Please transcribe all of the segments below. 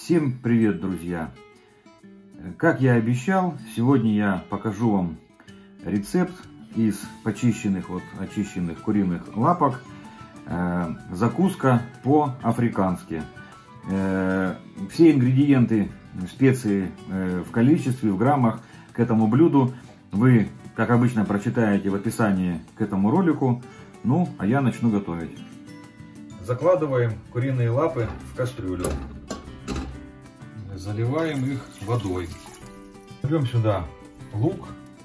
Всем привет, друзья! Как я и обещал, сегодня я покажу вам рецепт из очищенных куриных лапок. Закуска по-африкански. Все ингредиенты, специи в количестве, в граммах к этому блюду вы, как обычно, прочитаете в описании к этому ролику. Ну, а я начну готовить. Закладываем куриные лапы в кастрюлю. Заливаем их водой. Берем сюда лук,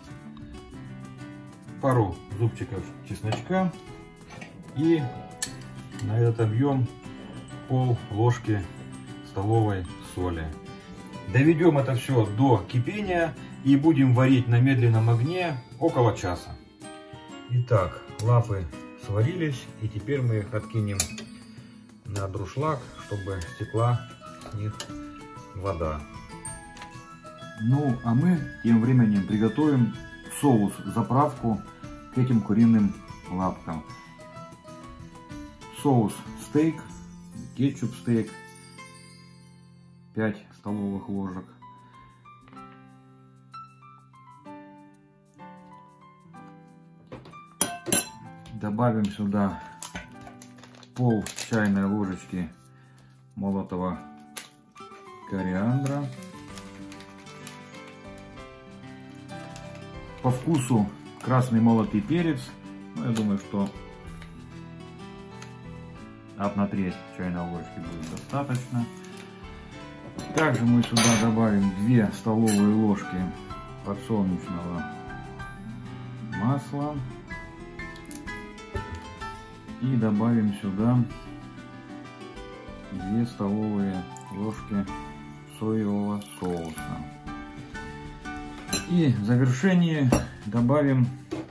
пару зубчиков чесночка и на этот объем пол ложки столовой соли. Доведем это все до кипения и будем варить на медленном огне около часа. Итак, лапы сварились, и теперь мы их откинем на дуршлаг, чтобы стекла с них вода. Ну, а мы тем временем приготовим соус, заправку к этим куриным лапкам. Соус стейк, кетчуп стейк, 5 столовых ложек. Добавим сюда пол чайной ложечки молотого кориандра. По вкусу красный молотый перец. Ну, я думаю, что 1/3 чайной ложки будет достаточно. Также мы сюда добавим 2 столовые ложки подсолнечного масла. И добавим сюда 2 столовые ложки соевого соуса. И в завершение добавим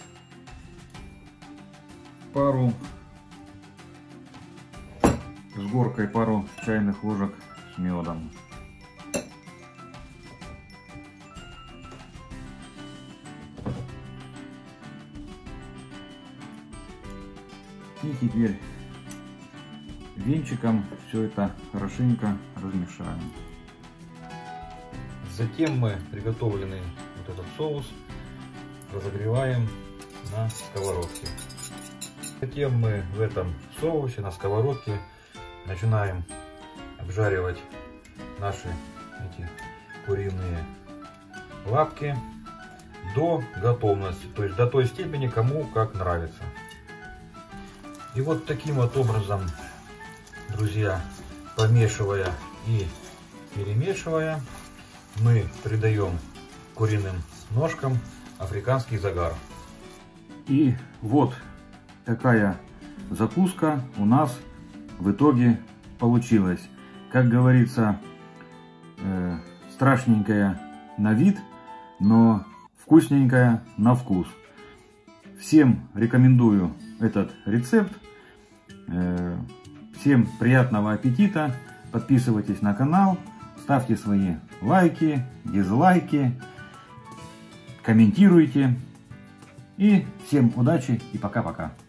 с горкой пару чайных ложек с медом. И теперь венчиком все это хорошенько размешаем. Затем мы приготовленный вот этот соус разогреваем на сковородке. Затем мы в этом соусе на сковородке начинаем обжаривать наши эти куриные лапки до готовности, то есть до той степени, кому как нравится. И вот таким вот образом, друзья, помешивая и перемешивая, мы придаем куриным ножкам африканский загар. И вот такая закуска у нас в итоге получилась. Как говорится, страшненькая на вид, но вкусненькая на вкус. Всем рекомендую этот рецепт. Всем приятного аппетита. Подписывайтесь на канал. Ставьте свои лайки, дизлайки, комментируйте. И всем удачи и пока-пока.